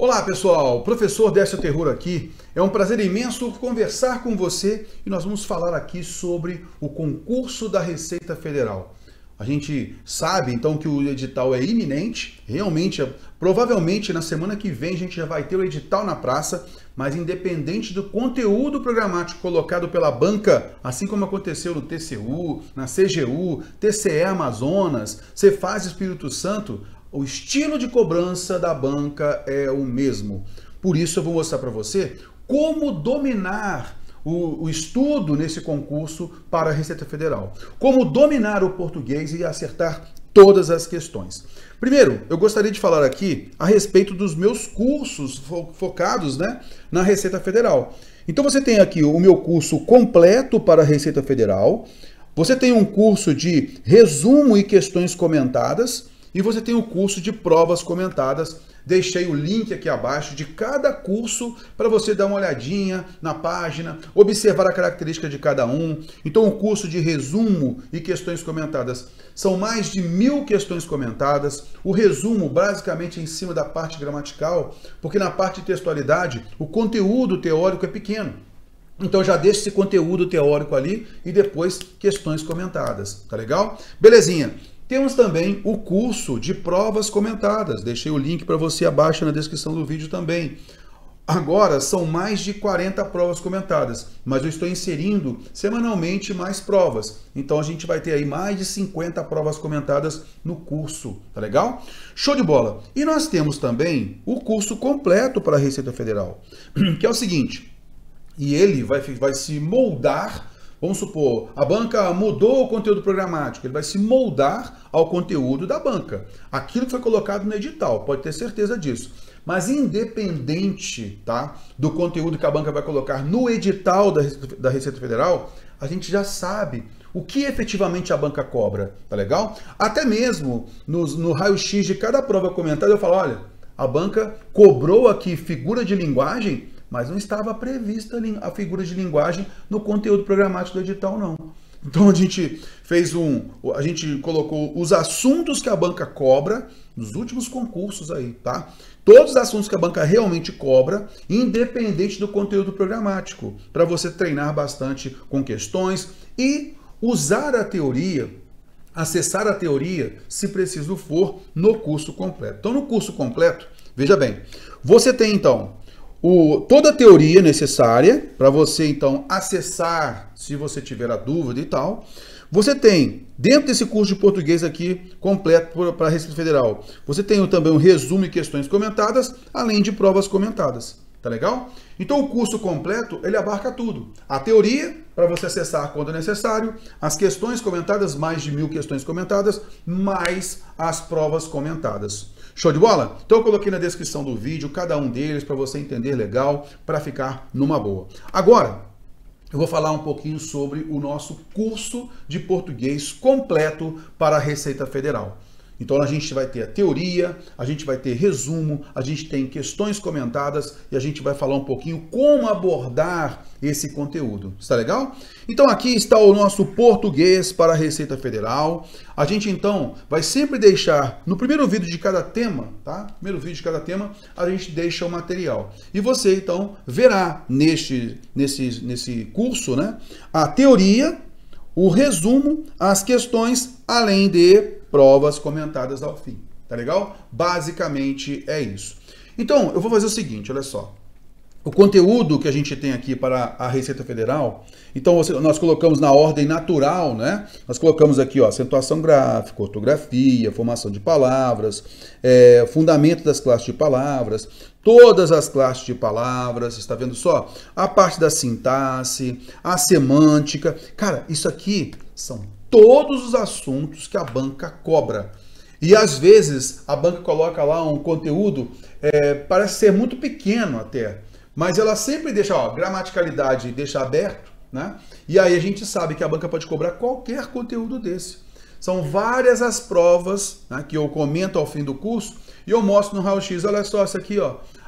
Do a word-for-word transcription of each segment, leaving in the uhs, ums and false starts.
Olá pessoal, professor Décio Terror aqui. É um prazer imenso conversar com você e nós vamos falar aqui sobre o concurso da Receita Federal. A gente sabe então que o edital é iminente, realmente, provavelmente na semana que vem a gente já vai ter o edital na praça, mas independente do conteúdo programático colocado pela banca, assim como aconteceu no T C U, na C G U, T C E Amazonas, Cefaz Espírito Santo, o estilo de cobrança da banca é o mesmo. Por isso eu vou mostrar para você como dominar o, o estudo nesse concurso para a Receita Federal. Como dominar o português e acertar todas as questões. Primeiro, eu gostaria de falar aqui a respeito dos meus cursos fo focados, né, na Receita Federal. Então você tem aqui o meu curso completo para a Receita Federal, você tem um curso de resumo e questões comentadas, e você tem o curso de provas comentadas. Deixei o link aqui abaixo de cada curso para você dar uma olhadinha na página, observar a característica de cada um. Então o curso de resumo e questões comentadas são mais de mil questões comentadas. O resumo basicamente é em cima da parte gramatical, porque na parte de textualidade o conteúdo teórico é pequeno. Então já deixa esse conteúdo teórico ali e depois questões comentadas, tá legal? Belezinha. Temos também o curso de provas comentadas. Deixei o link para você abaixo na descrição do vídeo também. Agora são mais de quarenta provas comentadas, mas eu estou inserindo semanalmente mais provas. Então a gente vai ter aí mais de cinquenta provas comentadas no curso, tá legal? Show de bola! E nós temos também o curso completo para a Receita Federal, que é o seguinte, e ele vai, vai se moldar. Vamos supor, a banca mudou o conteúdo programático, ele vai se moldar ao conteúdo da banca. Aquilo que foi colocado no edital, pode ter certeza disso. Mas independente, tá, do conteúdo que a banca vai colocar no edital da, da Receita Federal, a gente já sabe o que efetivamente a banca cobra, tá legal? Até mesmo no, no raio-x de cada prova comentada eu falo, olha, a banca cobrou aqui figura de linguagem, mas não estava prevista a figura de linguagem no conteúdo programático do edital, não. Então a gente fez um, a gente colocou os assuntos que a banca cobra nos últimos concursos aí, tá? Todos os assuntos que a banca realmente cobra, independente do conteúdo programático, para você treinar bastante com questões e usar a teoria, acessar a teoria, se preciso for, no curso completo. Então no curso completo, veja bem, você tem então O, toda a teoria necessária para você, então, acessar, se você tiver a dúvida e tal. Você tem, dentro desse curso de português aqui, completo para a Receita Federal, você tem também um resumo e questões comentadas, além de provas comentadas. Tá legal? Então, o curso completo, ele abarca tudo. A teoria, para você acessar quando necessário, as questões comentadas, mais de mil questões comentadas, mais as provas comentadas. Show de bola? Então eu coloquei na descrição do vídeo cada um deles para você entender legal, para ficar numa boa. Agora, eu vou falar um pouquinho sobre o nosso curso de português completo para a Receita Federal. Então a gente vai ter a teoria, a gente vai ter resumo, a gente tem questões comentadas e a gente vai falar um pouquinho como abordar esse conteúdo. Está legal? Então aqui está o nosso português para a Receita Federal. A gente então vai sempre deixar no primeiro vídeo de cada tema, tá? Primeiro vídeo de cada tema, a gente deixa o material. E você então verá neste, nesse, nesse curso, né, a teoria, o resumo, as questões, além de provas comentadas ao fim, tá legal? Basicamente é isso. Então, eu vou fazer o seguinte, olha só. O conteúdo que a gente tem aqui para a Receita Federal, então você, nós colocamos na ordem natural, né? Nós colocamos aqui, ó, acentuação gráfica, ortografia, formação de palavras, é, fundamento das classes de palavras, todas as classes de palavras, está vendo só? A parte da sintaxe, a semântica. Cara, isso aqui são todos os assuntos que a banca cobra. E às vezes a banca coloca lá um conteúdo, é, parece ser muito pequeno até, mas ela sempre deixa, ó, gramaticalidade deixa aberto, né? E aí a gente sabe que a banca pode cobrar qualquer conteúdo desse. São várias as provas, né, que eu comento ao fim do curso e eu mostro no raio-x, olha só isso aqui, ó.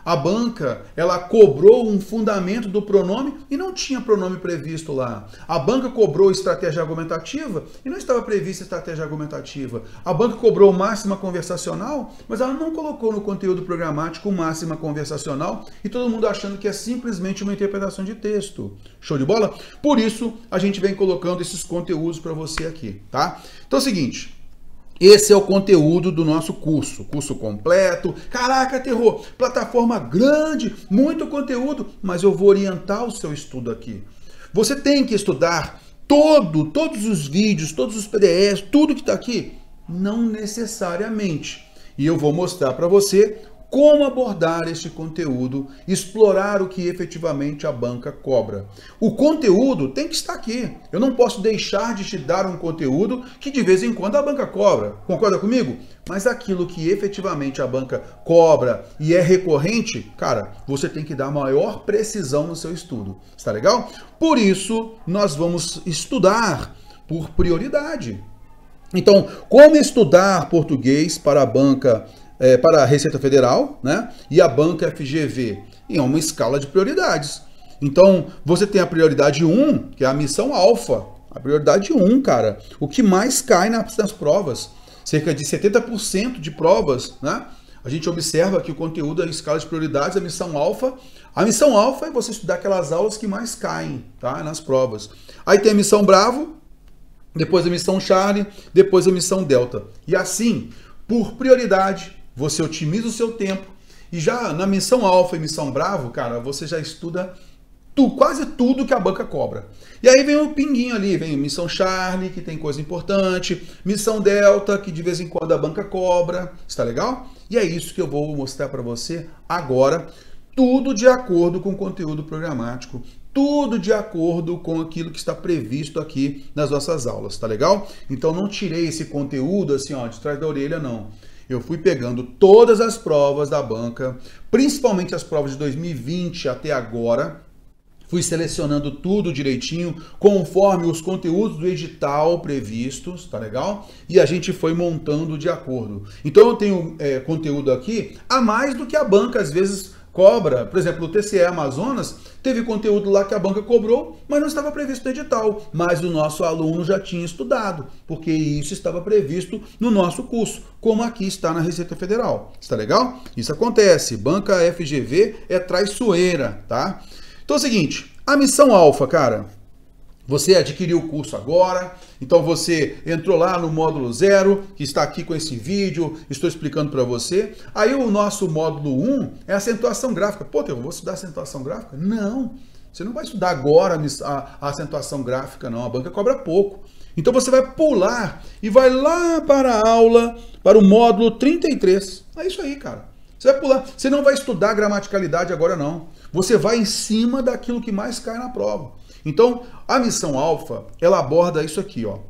A banca, ela cobrou um fundamento do pronome e não tinha pronome previsto lá. A banca cobrou estratégia argumentativa e não estava prevista estratégia argumentativa. A banca cobrou máxima conversacional, mas ela não colocou no conteúdo programático máxima conversacional e todo mundo achando que é simplesmente uma interpretação de texto. Show de bola? Por isso, a gente vem colocando esses conteúdos para você aqui, tá? Então é o seguinte... Esse é o conteúdo do nosso curso, curso completo. Caraca, terror, plataforma grande, muito conteúdo, mas eu vou orientar o seu estudo aqui. Você tem que estudar todo, todos os vídeos, todos os P D Fs, tudo que está aqui? Não necessariamente. E eu vou mostrar para você como abordar este conteúdo, explorar o que efetivamente a banca cobra. O conteúdo tem que estar aqui. Eu não posso deixar de te dar um conteúdo que de vez em quando a banca cobra. Concorda comigo? Mas aquilo que efetivamente a banca cobra e é recorrente, cara, você tem que dar maior precisão no seu estudo. Está legal? Por isso, nós vamos estudar por prioridade. Então, como estudar português para a banca É, para a Receita Federal, né? E a banca F G V em uma escala de prioridades. Então, você tem a prioridade um, que é a missão alfa. A prioridade um, cara, o que mais cai nas, nas provas. Cerca de setenta por cento de provas, né? A gente observa que o conteúdo é em escala de prioridades, a missão alfa. A missão alfa é você estudar aquelas aulas que mais caem, tá? Nas provas. Aí tem a missão Bravo, depois a missão Charlie, depois a missão Delta. E assim, por prioridade, você otimiza o seu tempo e já na missão alfa e missão bravo, cara, você já estuda tu, quase tudo que a banca cobra. E aí vem o pinguinho ali, vem missão Charlie, que tem coisa importante, missão Delta, que de vez em quando a banca cobra, está legal? E é isso que eu vou mostrar para você agora, tudo de acordo com o conteúdo programático, tudo de acordo com aquilo que está previsto aqui nas nossas aulas, tá legal? Então não tirei esse conteúdo assim, ó, de trás da orelha, não. Eu fui pegando todas as provas da banca, principalmente as provas de dois mil e vinte até agora, fui selecionando tudo direitinho, conforme os conteúdos do edital previstos, tá legal? E a gente foi montando de acordo. Então eu tenho é, conteúdo aqui a mais do que a banca às vezes cobra. Por exemplo, o T C E Amazonas teve conteúdo lá que a banca cobrou, mas não estava previsto no edital. Mas o nosso aluno já tinha estudado, porque isso estava previsto no nosso curso, como aqui está na Receita Federal. Está legal? Isso acontece. Banca F G V é traiçoeira, tá? Então é o seguinte, a missão alfa, cara, você adquiriu o curso agora, então você entrou lá no módulo zero, que está aqui com esse vídeo, estou explicando para você. Aí o nosso módulo um é acentuação gráfica. Pô, eu vou estudar acentuação gráfica? Não, você não vai estudar agora a, a acentuação gráfica, não. A banca cobra pouco. Então você vai pular e vai lá para a aula, para o módulo trinta e três. É isso aí, cara. Você vai pular. Você não vai estudar gramaticalidade agora, não. Você vai em cima daquilo que mais cai na prova. Então, a missão alfa, ela aborda isso aqui, ó.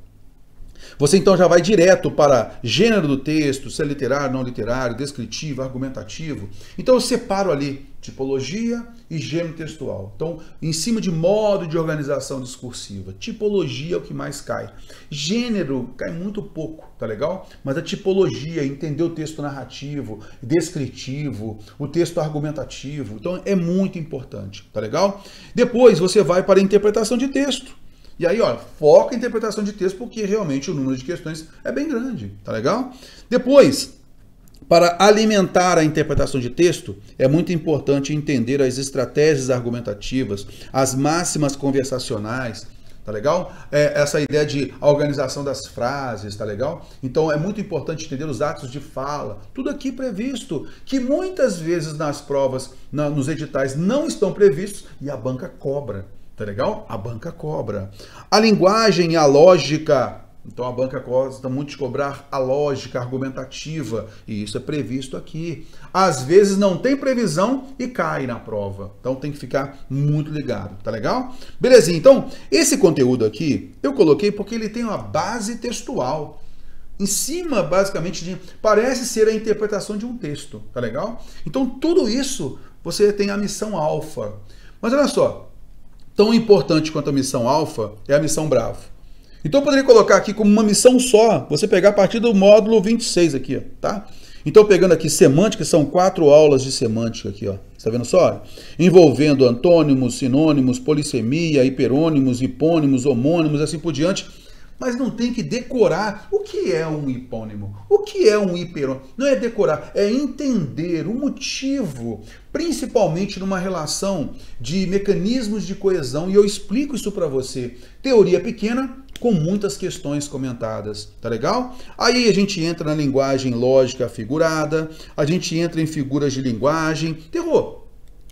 Você então já vai direto para gênero do texto, se é literário, não literário, descritivo, argumentativo. Então eu separo ali tipologia e gênero textual. Então, em cima de modo de organização discursiva, tipologia é o que mais cai. Gênero cai muito pouco, tá legal? Mas a tipologia, entender o texto narrativo, descritivo, o texto argumentativo, então é muito importante, tá legal? Depois você vai para a interpretação de texto. E aí, ó, foca em interpretação de texto, porque realmente o número de questões é bem grande, tá legal? Depois, para alimentar a interpretação de texto, é muito importante entender as estratégias argumentativas, as máximas conversacionais, tá legal? É, essa ideia de organização das frases, tá legal? Então é muito importante entender os atos de fala, tudo aqui previsto, que muitas vezes nas provas, na, nos editais não estão previstos e a banca cobra. Tá legal? A banca cobra. A linguagem e a lógica. Então a banca gosta muito de cobrar a lógica argumentativa. E isso é previsto aqui. Às vezes não tem previsão e cai na prova. Então tem que ficar muito ligado. Tá legal? Belezinha. Então esse conteúdo aqui eu coloquei porque ele tem uma base textual. Em cima, basicamente, de, parece ser a interpretação de um texto. Tá legal? Então tudo isso você tem a missão alfa. Mas olha só. Tão importante quanto a missão alfa é a missão bravo. Então eu poderia colocar aqui como uma missão só, você pegar a partir do módulo vinte e seis aqui, tá? Então, pegando aqui semântica, são quatro aulas de semântica aqui, ó. Está vendo só? Envolvendo antônimos, sinônimos, polissemia, hiperônimos, hipônimos, homônimos, assim por diante. Mas não tem que decorar o que é um hipônimo, o que é um hiperônimo. Não é decorar, é entender o motivo, principalmente numa relação de mecanismos de coesão. E eu explico isso para você. Teoria pequena, com muitas questões comentadas, tá legal? Aí a gente entra na linguagem lógica figurada, a gente entra em figuras de linguagem. Terror!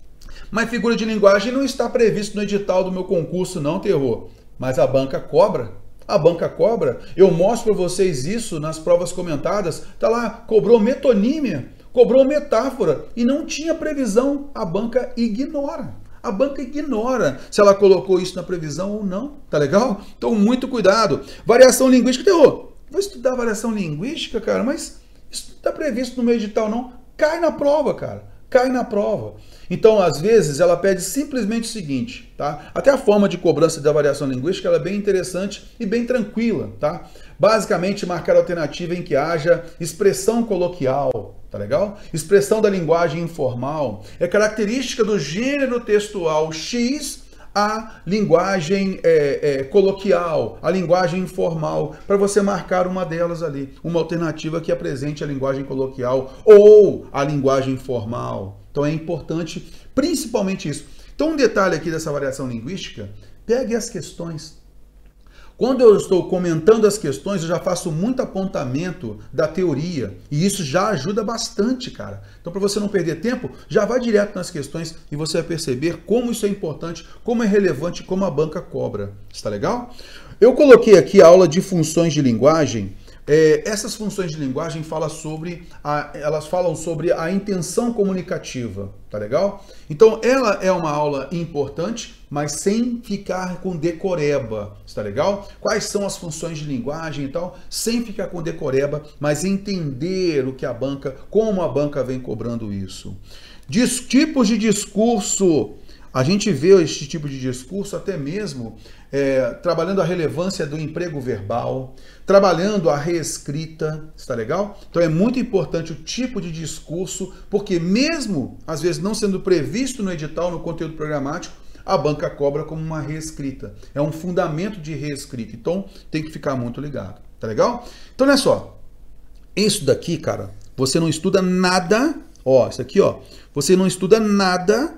Mas figura de linguagem não está previsto no edital do meu concurso não, Terror. Mas a banca cobra. A banca cobra. Eu mostro para vocês isso nas provas comentadas. Tá lá, cobrou metonímia, cobrou metáfora e não tinha previsão. A banca ignora. A banca ignora se ela colocou isso na previsão ou não, tá legal? Então, muito cuidado. Variação linguística, terror. Vou estudar variação linguística, cara, mas isso não está previsto no meu edital, não. Cai na prova, cara. Cai na prova. Então, às vezes, ela pede simplesmente o seguinte, tá? Até a forma de cobrança da variação linguística, ela é bem interessante e bem tranquila, tá? Basicamente, marcar alternativa em que haja expressão coloquial, tá legal? Expressão da linguagem informal. É característica do gênero textual X a linguagem é, é, coloquial, a linguagem informal, para você marcar uma delas ali, uma alternativa que apresente a linguagem coloquial ou a linguagem informal. Então é importante, principalmente isso. Então um detalhe aqui dessa variação linguística, pegue as questões. Quando eu estou comentando as questões, eu já faço muito apontamento da teoria. E isso já ajuda bastante, cara. Então, para você não perder tempo, já vai direto nas questões e você vai perceber como isso é importante, como é relevante, como a banca cobra. Está legal? Eu coloquei aqui a aula de funções de linguagem. É, essas funções de linguagem falam sobre a, elas falam sobre a intenção comunicativa, tá legal? Então ela é uma aula importante, mas sem ficar com decoreba, está legal? Quais são as funções de linguagem e tal, sem ficar com decoreba, mas entender o que a banca, como a banca vem cobrando isso. Diz, tipos de discurso. A gente vê esse tipo de discurso até mesmo é, trabalhando a relevância do emprego verbal, trabalhando a reescrita, está legal? Então é muito importante o tipo de discurso, porque mesmo, às vezes, não sendo previsto no edital, no conteúdo programático, a banca cobra como uma reescrita. É um fundamento de reescrita, então tem que ficar muito ligado, tá legal? Então, olha só, isso daqui, cara, você não estuda nada, ó, isso aqui, ó, você não estuda nada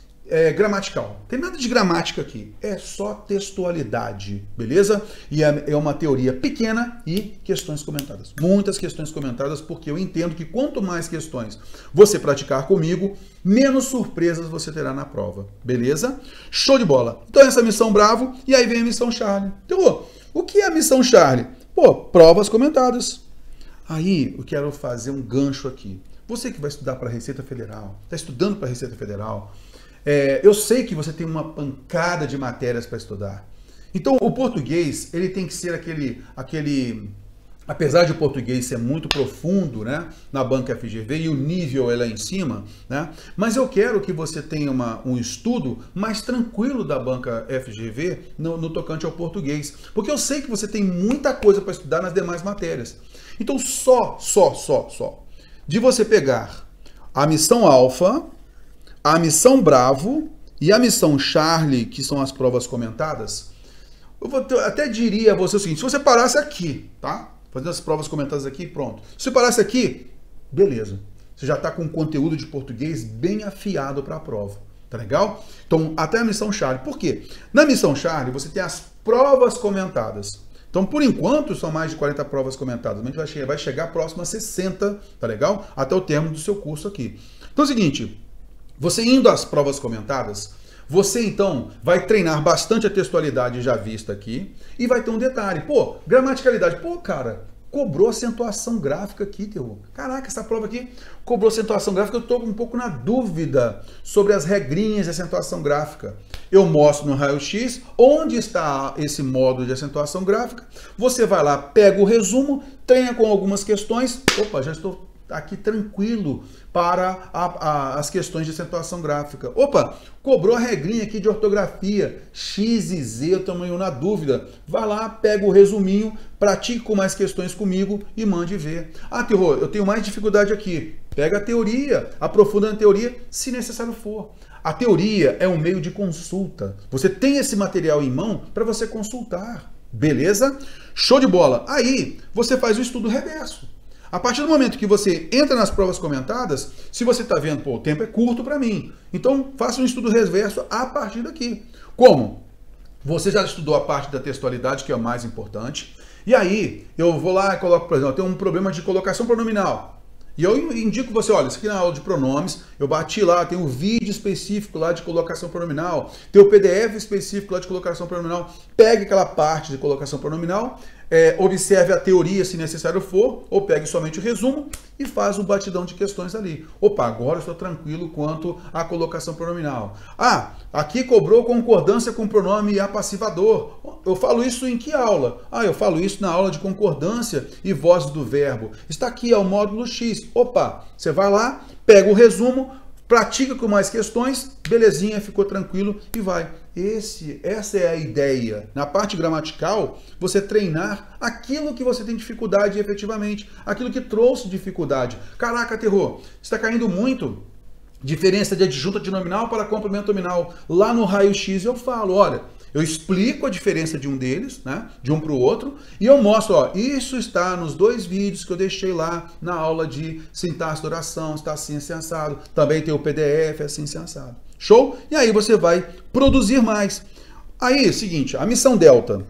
É, gramatical. Tem nada de gramática aqui. É só textualidade, beleza? E é, é uma teoria pequena e questões comentadas. Muitas questões comentadas, porque eu entendo que quanto mais questões você praticar comigo, menos surpresas você terá na prova, beleza? Show de bola! Então essa é a missão Bravo e aí vem a missão Charlie. Então, o que é a missão Charlie? Pô, provas comentadas. Aí eu quero fazer um gancho aqui. Você que vai estudar para a Receita Federal, está estudando para a Receita Federal, É, eu sei que você tem uma pancada de matérias para estudar. Então, o português, ele tem que ser aquele, aquele... Apesar de o português ser muito profundo, né, na banca F G V, e o nível é lá em cima, né, mas eu quero que você tenha uma, um estudo mais tranquilo da banca F G V no, no tocante ao português. Porque eu sei que você tem muita coisa para estudar nas demais matérias. Então, só, só, só, só, de você pegar a missão Alfa, a missão Bravo e a missão Charlie, que são as provas comentadas, eu vou ter, até diria a você o seguinte, se você parasse aqui, tá? Fazendo as provas comentadas aqui, pronto. Se você parasse aqui, beleza. Você já está com conteúdo de português bem afiado para a prova, tá legal? Então, até a missão Charlie. Por quê? Na missão Charlie, você tem as provas comentadas. Então, por enquanto, são mais de quarenta provas comentadas. A gente vai chegar, vai chegar próximo a sessenta, tá legal? Até o término do seu curso aqui. Então, é o seguinte... Você indo às provas comentadas, você então vai treinar bastante a textualidade já vista aqui e vai ter um detalhe. Pô, gramaticalidade. Pô, cara, cobrou acentuação gráfica aqui, Terror. Caraca, essa prova aqui cobrou acentuação gráfica. Eu estou um pouco na dúvida sobre as regrinhas de acentuação gráfica. Eu mostro no raio-x onde está esse módulo de acentuação gráfica. Você vai lá, pega o resumo, treina com algumas questões. Opa, já estou tá aqui tranquilo para a, a, as questões de acentuação gráfica. Opa, cobrou a regrinha aqui de ortografia, X e Z, eu tamanho na dúvida. Vai lá, pega o resuminho, pratique com mais questões comigo e mande ver. Ah, terror, eu tenho mais dificuldade aqui. Pega a teoria, aprofunda na teoria, se necessário for. A teoria é um meio de consulta. Você tem esse material em mão para você consultar. Beleza? Show de bola. Aí, você faz o estudo reverso. A partir do momento que você entra nas provas comentadas, se você está vendo, pô, o tempo é curto para mim. Então, faça um estudo reverso a partir daqui. Como? Você já estudou a parte da textualidade, que é a mais importante. E aí, eu vou lá e coloco, por exemplo, eu tenho um problema de colocação pronominal. E eu indico você, olha, isso aqui na aula de pronomes, eu bati lá, tem um vídeo específico lá de colocação pronominal, tem o P D F específico lá de colocação pronominal, pegue aquela parte de colocação pronominal, é, observe a teoria se necessário for, ou pegue somente o resumo e faz um batidão de questões ali. Opa, agora eu estou tranquilo quanto à colocação pronominal. Ah, aqui cobrou concordância com pronome apassivador. Eu falo isso em que aula? Ah, eu falo isso na aula de concordância e vozes do verbo. Está aqui, é o módulo X. Opa, você vai lá, pega o resumo, pratica com mais questões, belezinha, ficou tranquilo e vai. Esse, essa é a ideia. Na parte gramatical, você treinar aquilo que você tem dificuldade efetivamente, aquilo que trouxe dificuldade. Caraca, terror, está caindo muito. Diferença de adjunta de nominal para complemento nominal. Lá no raio-x eu falo, olha, eu explico a diferença de um deles, né, de um para o outro, e eu mostro, ó, isso está nos dois vídeos que eu deixei lá na aula de sintaxe da oração, está assim, assim, assado. Também tem o P D F, assim, assim, assado. Show? E aí você vai produzir mais. Aí, seguinte, a missão delta.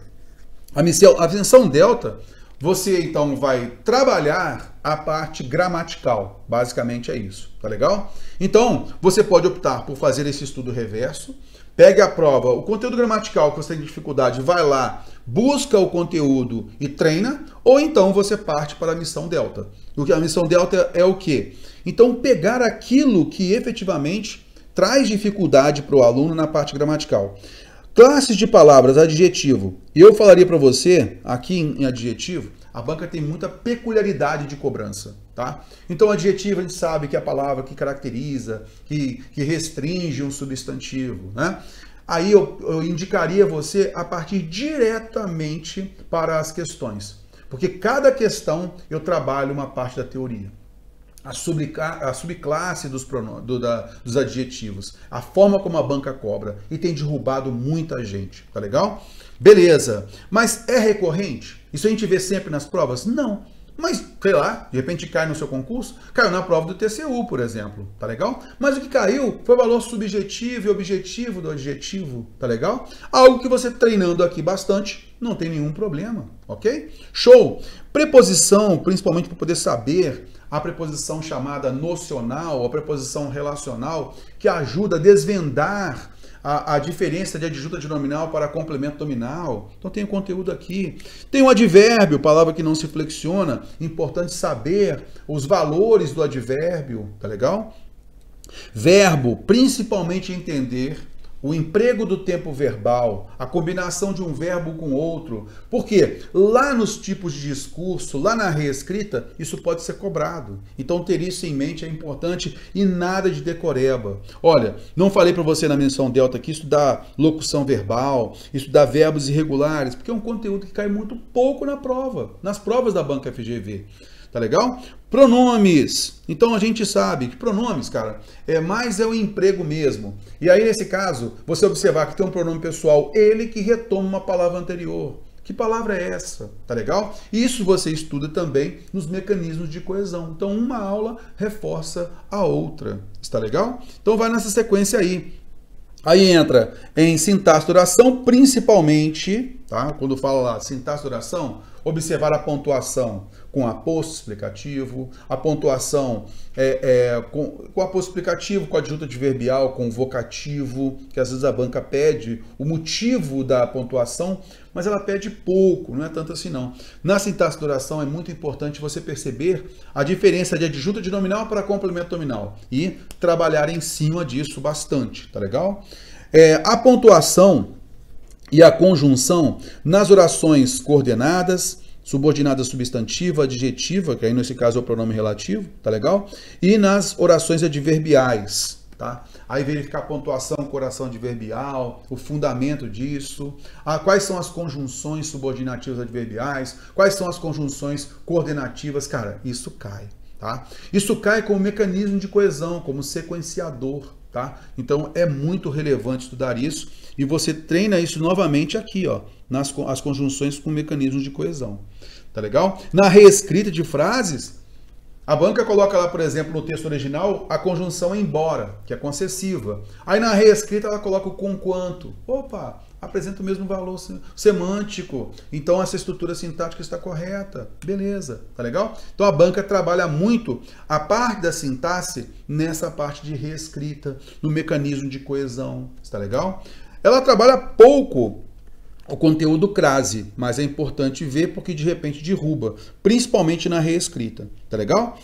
A missão, a missão delta, você então vai trabalhar a parte gramatical. Basicamente é isso, tá legal? Então, você pode optar por fazer esse estudo reverso. Pegue a prova, o conteúdo gramatical que você tem dificuldade, vai lá, busca o conteúdo e treina, ou então você parte para a missão delta. A missão delta é o quê? Então, pegar aquilo que efetivamente traz dificuldade para o aluno na parte gramatical. Classes de palavras, adjetivo. E eu falaria para você, aqui em adjetivo, a banca tem muita peculiaridade de cobrança, tá? Então, adjetivo a gente sabe que é a palavra que caracteriza, que, que restringe um substantivo, né? Aí eu, eu indicaria você a partir diretamente para as questões, porque cada questão eu trabalho uma parte da teoria. A, sub, a subclasse dos, pronomes, do, da, dos adjetivos, a forma como a banca cobra, e tem derrubado muita gente, tá legal? Beleza, mas é recorrente? Isso a gente vê sempre nas provas? Não, mas, sei lá, de repente cai no seu concurso, caiu na prova do T C U, por exemplo, tá legal? Mas o que caiu foi o valor subjetivo e objetivo do adjetivo, tá legal? Algo que você treinando aqui bastante, não tem nenhum problema, ok? Show! Preposição, principalmente para poder saber a preposição chamada nocional, a preposição relacional, que ajuda a desvendar a, a diferença de adjunta de nominal para complemento nominal. Então tem o conteúdo aqui. Tem o advérbio, palavra que não se flexiona. Importante saber os valores do advérbio, tá legal? Verbo, principalmente entender o emprego do tempo verbal, a combinação de um verbo com outro. Porque lá nos tipos de discurso, lá na reescrita, isso pode ser cobrado. Então ter isso em mente é importante e nada de decoreba. Olha, não falei para você na menção delta aqui estudar locução verbal, estudar verbos irregulares, porque é um conteúdo que cai muito pouco na prova, nas provas da banca F G V. Tá legal? Pronomes. Então a gente sabe que pronomes, cara, é mais é o emprego mesmo. E aí nesse caso, você observar que tem um pronome pessoal, ele que retoma uma palavra anterior. Que palavra é essa? Tá legal? Isso você estuda também nos mecanismos de coesão. Então uma aula reforça a outra. Está legal? Então vai nessa sequência aí. Aí entra em sintaxe de oração, principalmente, tá? Quando fala lá sintaxe de oração, observar a pontuação com aposto explicativo, a pontuação é, é, com, com aposto explicativo, com adjunta adverbial, com vocativo, que às vezes a banca pede o motivo da pontuação, mas ela pede pouco, não é tanto assim não. Na sintaxe de oração é muito importante você perceber a diferença de adjunta de nominal para complemento nominal e trabalhar em cima disso bastante, tá legal? É, a pontuação e a conjunção nas orações coordenadas, subordinada substantiva, adjetiva, que aí nesse caso é o pronome relativo, tá legal? E nas orações adverbiais, tá? Aí verificar a pontuação com oração adverbial, o fundamento disso, ah, quais são as conjunções subordinativas adverbiais, quais são as conjunções coordenativas, cara, isso cai, tá? Isso cai como mecanismo de coesão, como sequenciador, tá? Então é muito relevante estudar isso e você treina isso novamente aqui, ó, nas as conjunções com mecanismos de coesão, tá legal? Na reescrita de frases, a banca coloca lá, por exemplo, no texto original, a conjunção embora, que é concessiva. Aí na reescrita ela coloca o conquanto. Opa, apresenta o mesmo valor semântico. Então essa estrutura sintática está correta. Beleza, tá legal? Então a banca trabalha muito a parte da sintaxe nessa parte de reescrita, no mecanismo de coesão. Está legal? Ela trabalha pouco o conteúdo crase, mas é importante ver porque de repente derruba, principalmente na reescrita, tá legal?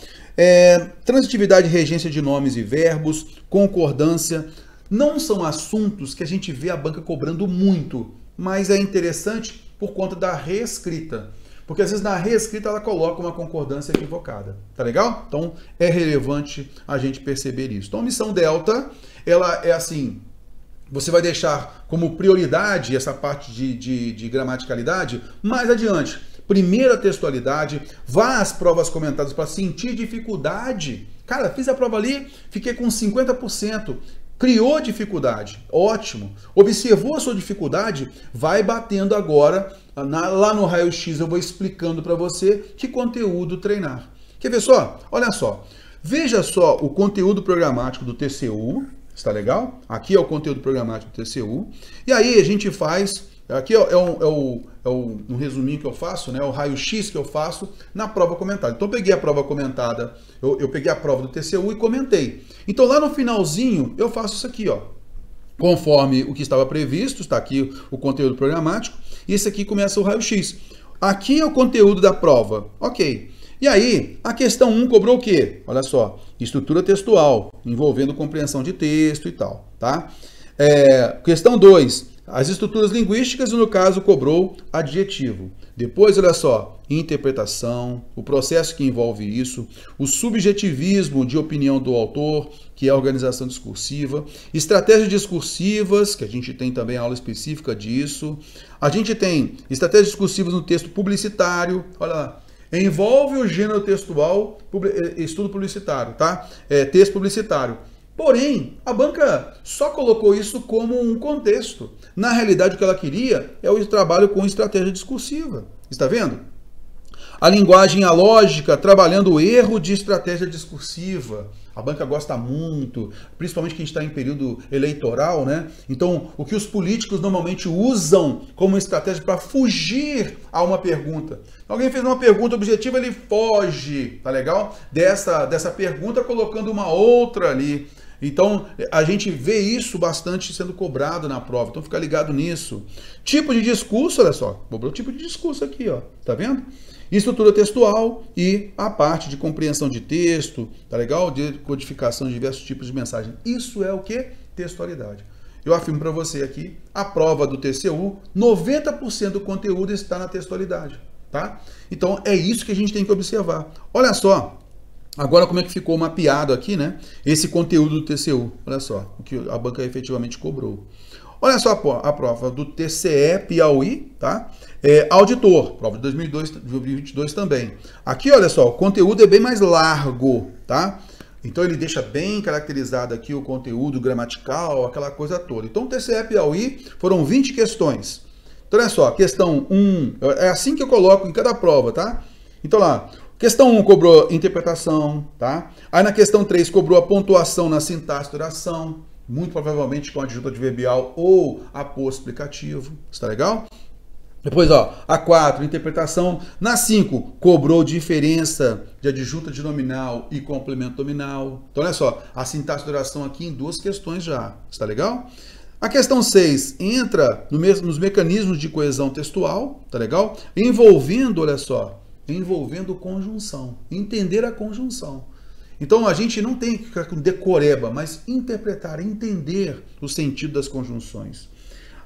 É, transitividade e regência de nomes e verbos, concordância, não são assuntos que a gente vê a banca cobrando muito, mas é interessante por conta da reescrita, porque às vezes na reescrita ela coloca uma concordância equivocada, tá legal? Então é relevante a gente perceber isso. Então a missão delta, ela é assim, você vai deixar como prioridade essa parte de, de, de gramaticalidade mais adiante. Primeiro a textualidade, vá às provas comentadas para sentir dificuldade. Cara, fiz a prova ali, fiquei com cinquenta por cento. Criou dificuldade, ótimo. Observou a sua dificuldade, vai batendo agora. Na, lá no raio-x eu vou explicando para você que conteúdo treinar. Quer ver só? Olha só. Veja só o conteúdo programático do T C U. Está legal? Aqui é o conteúdo programático do T C U. E aí a gente faz, aqui é, um, é, o, é o, um resuminho que eu faço, né? O raio-x que eu faço na prova comentada. Então eu peguei a prova comentada, eu, eu peguei a prova do T C U e comentei. Então lá no finalzinho eu faço isso aqui, ó. Conforme o que estava previsto, está aqui o conteúdo programático, e esse aqui começa o raio-x. Aqui é o conteúdo da prova, ok. E aí, a questão um cobrou o quê? Olha só, estrutura textual, envolvendo compreensão de texto e tal, tá? É, questão dois, as estruturas linguísticas, no caso, cobrou adjetivo. Depois, olha só, interpretação, o processo que envolve isso, o subjetivismo de opinião do autor, que é a organização discursiva, estratégias discursivas, que a gente tem também aula específica disso. A gente tem estratégias discursivas no texto publicitário, olha lá. Envolve o gênero textual, estudo publicitário, tá? É, texto publicitário. Porém, a banca só colocou isso como um contexto. Na realidade, o que ela queria é o trabalho com estratégia discursiva. Está vendo? A linguagem, a lógica, trabalhando o erro de estratégia discursiva. A banca gosta muito, principalmente que a gente está em período eleitoral, né? Então, o que os políticos normalmente usam como estratégia para fugir a uma pergunta. Alguém fez uma pergunta objetiva, ele foge, tá legal? Dessa, dessa pergunta, colocando uma outra ali. Então, a gente vê isso bastante sendo cobrado na prova. Então, fica ligado nisso. Tipo de discurso, olha só. Cobrou o tipo de discurso aqui, ó. Tá vendo? Estrutura textual e a parte de compreensão de texto, tá legal? De codificação de diversos tipos de mensagem. Isso é o que? Textualidade. Eu afirmo para você aqui, a prova do T C U, noventa por cento do conteúdo está na textualidade, tá? Então, é isso que a gente tem que observar. Olha só, agora como é que ficou mapeado aqui, né? Esse conteúdo do T C U. Olha só, o que a banca efetivamente cobrou. Olha só a prova do T C E Piauí, tá? É, auditor, prova de dois mil e vinte e dois também. Aqui, olha só, o conteúdo é bem mais largo, tá? Então ele deixa bem caracterizado aqui o conteúdo gramatical, aquela coisa toda. Então o T C E Piauí foram vinte questões. Então olha só, questão um, é assim que eu coloco em cada prova, tá? Então lá, questão um cobrou interpretação, tá? Aí na questão três cobrou a pontuação na sintaxe da oração, muito provavelmente com adjunto adverbial ou aposto explicativo, está legal? Depois, ó, a quatro, interpretação. Na cinco, cobrou diferença de adjunta de nominal e complemento nominal. Então, olha só, a sintaxe de oração aqui em duas questões já, está legal? A questão seis entra no mesmo, nos mecanismos de coesão textual, tá legal? Envolvendo, olha só, envolvendo conjunção, entender a conjunção. Então, a gente não tem que ficar com decoreba, mas interpretar, entender o sentido das conjunções.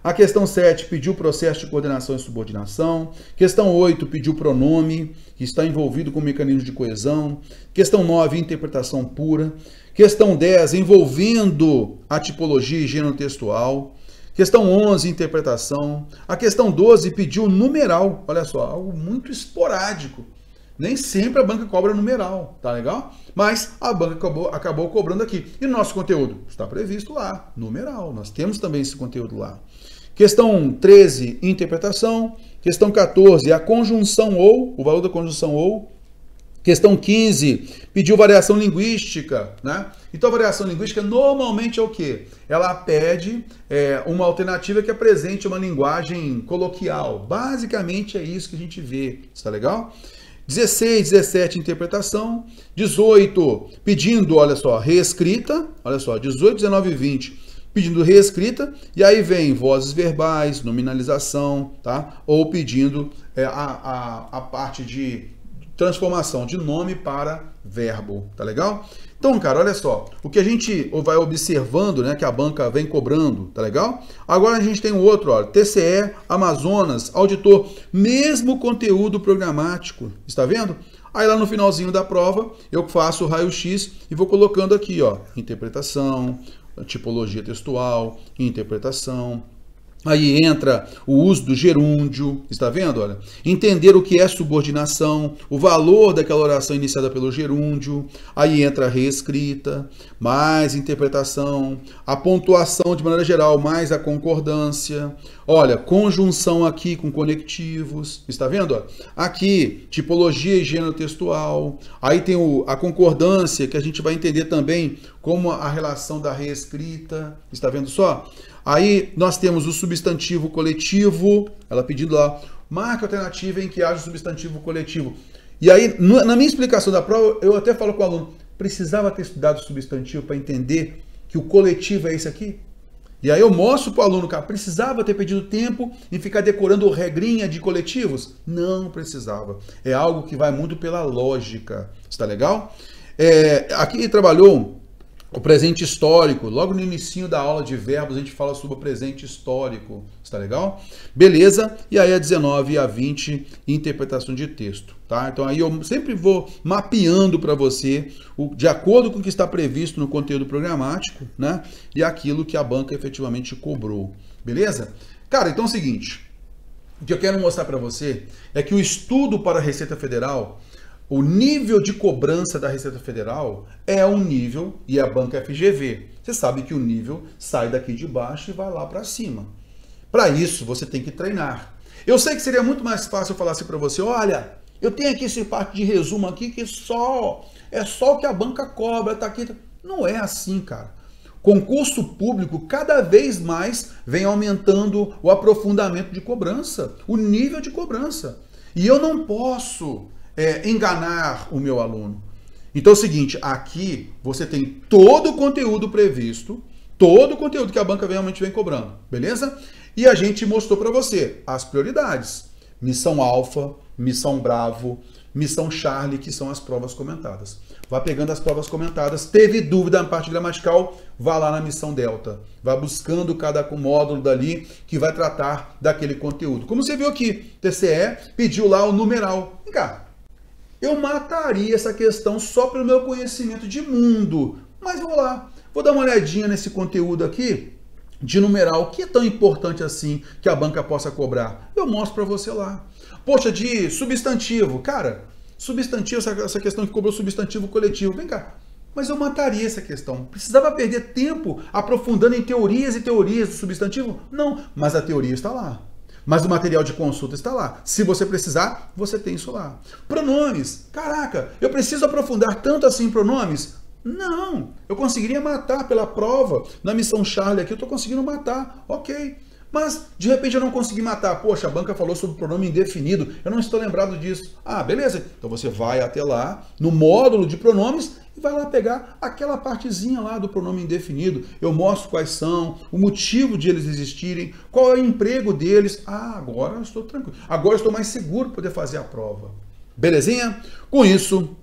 A questão sete pediu processo de coordenação e subordinação. Questão oito pediu pronome, que está envolvido com mecanismos de coesão. Questão nove, interpretação pura. Questão dez, envolvendo a tipologia e gênero textual. Questão onze, interpretação. A questão doze pediu numeral. Olha só, algo muito esporádico. Nem sempre a banca cobra numeral, tá legal? Mas a banca acabou, acabou cobrando aqui. E nosso conteúdo está previsto lá, numeral. Nós temos também esse conteúdo lá. Questão treze, interpretação. Questão quatorze, a conjunção ou, o valor da conjunção ou. Questão quinze, pediu variação linguística, né? Então a variação linguística normalmente é o quê? Ela pede é, uma alternativa que apresente uma linguagem coloquial. Basicamente é isso que a gente vê, está legal? dezesseis, dezessete, interpretação. dezoito, pedindo, olha só, reescrita. Olha só, dezoito, dezenove e vinte, pedindo reescrita. E aí vem vozes verbais, nominalização, tá? Ou pedindo é, a, a, a parte de transformação de nome para verbo, tá legal? Então, cara, olha só, o que a gente vai observando, né, que a banca vem cobrando, tá legal? Agora a gente tem o outro, ó, T C E, Amazonas, auditor, mesmo conteúdo programático, está vendo? Aí lá no finalzinho da prova, eu faço o raio-x e vou colocando aqui, ó, interpretação, tipologia textual, interpretação. Aí entra o uso do gerúndio, está vendo? Olha, entender o que é subordinação, o valor daquela oração iniciada pelo gerúndio. Aí entra a reescrita, mais interpretação, a pontuação de maneira geral, mais a concordância. Olha, conjunção aqui com conectivos, está vendo? Aqui, tipologia e gênero textual. Aí tem o, a concordância, que a gente vai entender também como a relação da reescrita, está vendo só? Aí nós temos o substantivo coletivo, ela pedindo lá, marque alternativa em que haja substantivo coletivo. E aí, na minha explicação da prova, eu até falo com o aluno, precisava ter estudado o substantivo para entender que o coletivo é esse aqui? E aí eu mostro para o aluno, cara, precisava ter pedido tempo em ficar decorando regrinha de coletivos? Não precisava. É algo que vai muito pela lógica. Está legal? É, aqui trabalhou o presente histórico, logo no início da aula de verbos a gente fala sobre o presente histórico, está legal? Beleza, e aí a dezenove e a vinte, interpretação de texto, tá? Então aí eu sempre vou mapeando para você, o, de acordo com o que está previsto no conteúdo programático, né? E aquilo que a banca efetivamente cobrou, beleza? Cara, então é o seguinte, o que eu quero mostrar para você é que o estudo para a Receita Federal, o nível de cobrança da Receita Federal é um nível, e a banca F G V. Você sabe que o nível sai daqui de baixo e vai lá para cima. Para isso, você tem que treinar. Eu sei que seria muito mais fácil eu falar assim para você, olha, eu tenho aqui esse parte de resumo aqui que só é só o que a banca cobra, tá aqui. Não é assim, cara. Concurso público, cada vez mais vem aumentando o aprofundamento de cobrança, o nível de cobrança. E eu não posso É, enganar o meu aluno. Então é o seguinte, aqui você tem todo o conteúdo previsto, todo o conteúdo que a banca realmente vem cobrando, beleza? E a gente mostrou para você as prioridades. Missão Alfa, Missão Bravo, Missão Charlie, que são as provas comentadas. Vá pegando as provas comentadas. Teve dúvida na parte gramatical? Vá lá na Missão Delta. Vá buscando cada módulo dali que vai tratar daquele conteúdo. Como você viu aqui, T C E pediu lá o numeral. Vem cá. Eu mataria essa questão só pelo meu conhecimento de mundo. Mas vou lá, vou dar uma olhadinha nesse conteúdo aqui de numeral, que é tão importante assim que a banca possa cobrar. Eu mostro para você lá. Poxa, de substantivo. Cara, substantivo, essa questão que cobrou substantivo coletivo. Vem cá, mas eu mataria essa questão. Precisava perder tempo aprofundando em teorias e teorias do substantivo? Não, mas a teoria está lá. Mas o material de consulta está lá. Se você precisar, você tem isso lá. Pronomes. Caraca, eu preciso aprofundar tanto assim em pronomes? Não. Eu conseguiria matar pela prova. Na Missão Charlie aqui eu estou conseguindo matar. Ok. Mas, de repente, eu não consegui matar. Poxa, a banca falou sobre pronome indefinido. Eu não estou lembrado disso. Ah, beleza. Então você vai até lá, no módulo de pronomes, e vai lá pegar aquela partezinha lá do pronome indefinido. Eu mostro quais são, o motivo de eles existirem, qual é o emprego deles. Ah, agora eu estou tranquilo. Agora eu estou mais seguro para poder fazer a prova. Belezinha? Com isso,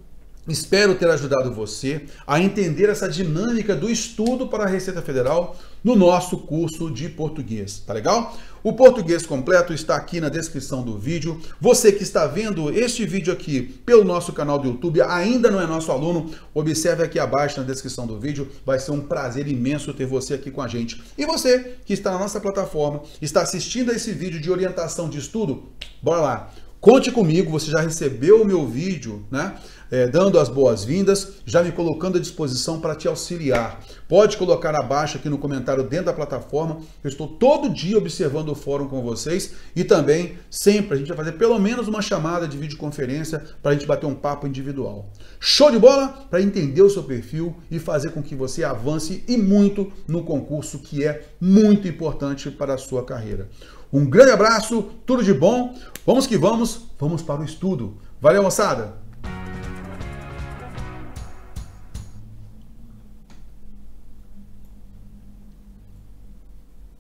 Espero ter ajudado você a entender essa dinâmica do estudo para a Receita Federal no nosso curso de português, tá legal? O português completo está aqui na descrição do vídeo. Você que está vendo este vídeo aqui pelo nosso canal do YouTube, ainda não é nosso aluno, observe aqui abaixo na descrição do vídeo, vai ser um prazer imenso ter você aqui com a gente. E você que está na nossa plataforma, está assistindo a esse vídeo de orientação de estudo, bora lá! Conte comigo, você já recebeu o meu vídeo, né? É, dando as boas-vindas, já me colocando à disposição para te auxiliar. Pode colocar abaixo aqui no comentário dentro da plataforma. Eu estou todo dia observando o fórum com vocês e também sempre a gente vai fazer pelo menos uma chamada de videoconferência para a gente bater um papo individual. Show de bola? Para entender o seu perfil e fazer com que você avance e muito no concurso que é muito importante para a sua carreira. Um grande abraço, tudo de bom. Vamos que vamos, vamos para o estudo. Valeu, moçada!